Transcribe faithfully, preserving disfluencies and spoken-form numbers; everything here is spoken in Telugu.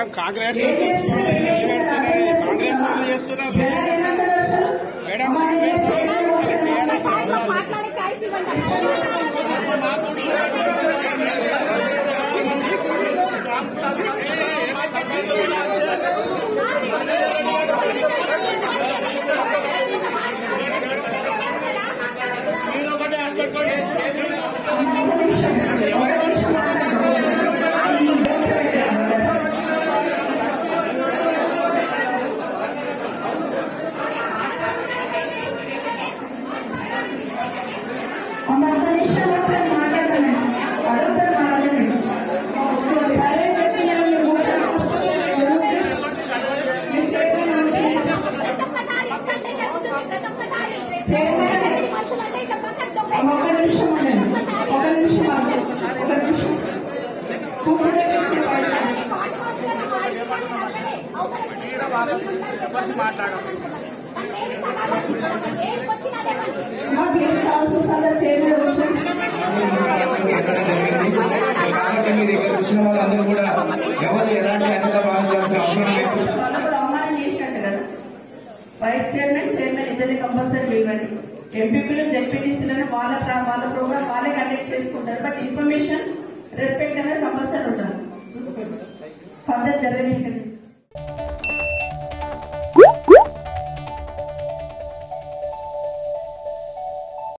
మేడం కాంగ్రెస్ నుంచి కాంగ్రెస్ వాళ్ళు చేస్తున్నారు మేడం కాంగ్రెస్ వచ్చిన వాళ్ళందరూ కూడా ఎవరు ఎలాంటి అనంత భావించాల్సిన అవసరం లేదు. అవమానం చేసినట్టు కదా వైస్ చైర్మన్ చైర్మన్ ఇద్దరిని కంపల్సరీ ఇవ్వండి. ఎంపీపీలు జెడ్పీటీసీలను వాళ్ళ వాళ్ళ ప్రోగ్రామ్ వాళ్ళే కండక్ట్ చేసుకుంటారు. బట్ ఇన్ఫర్మేషన్ రెస్పెక్ట్ అనేది కంపల్సరీ ఉంటారు. చూసుకోండి ఫర్దర్ జరగలేదు.